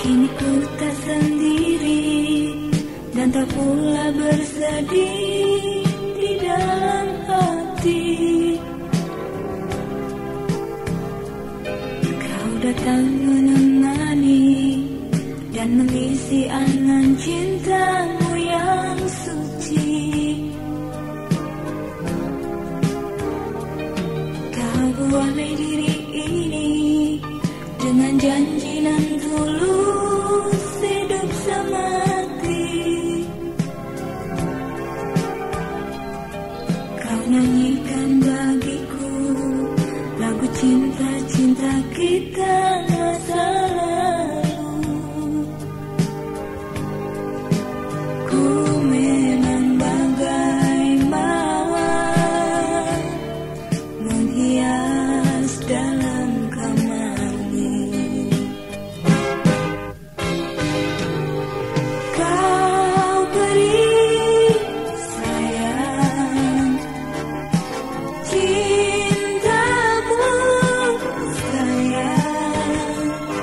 Kini ku tak sendiri dan tak pula bersedih di dalam hati. Kau datang menemani dan mengisi angan cintamu yang suci. Kau buai diri ini dengan janji nan tulus hidup semati. Kau nyanyikan bagiku lagu cinta-cinta kita masa lalu. Ku memang bagai mawar menghias dalam kamarmu. Kau beri sayang cintamu sayang.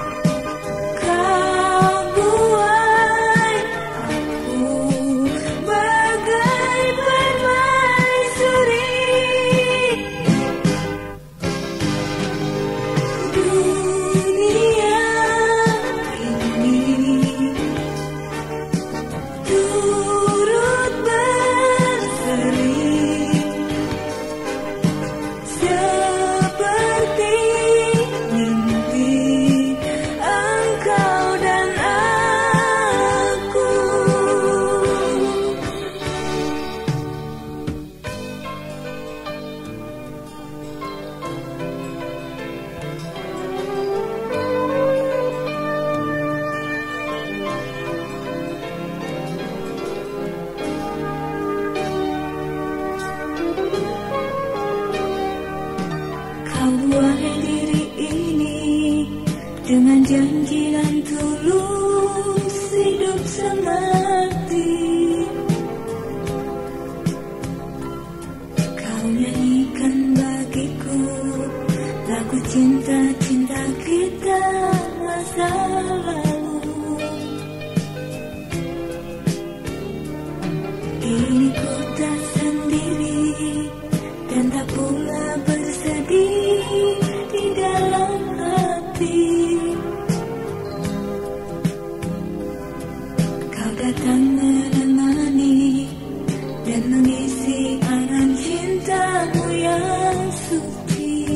Kau buat aku bagai permaisuri. Dunia ini turut berseri seperti mimpi engkau dan aku. Kau buai diri ini dengan janji dan tulus hidup semati. Kau nyanyikan bagiku lagu cinta-cinta kita masa lalu. Kini ku tak sendiri dan tak pula bersedih di dalam hati. Kau datang menemani dan mengisi angan cintamu yang suci.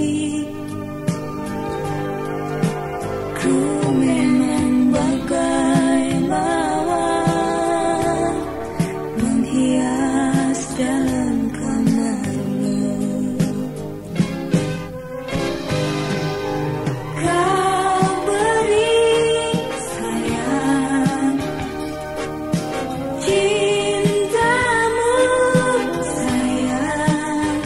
Ku memang bagai mawar menghias dalam kamarmu. Kau beri sayang cintamu sayang.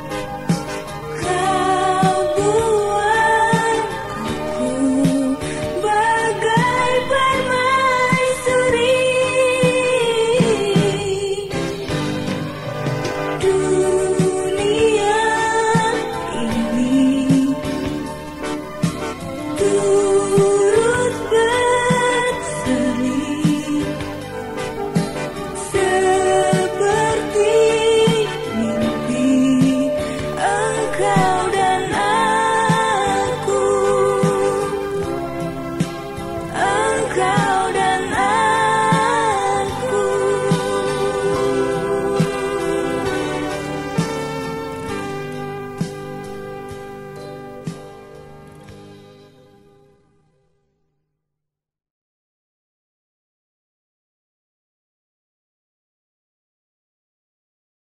Kau buat aku bagai permaisuri. Dunia ini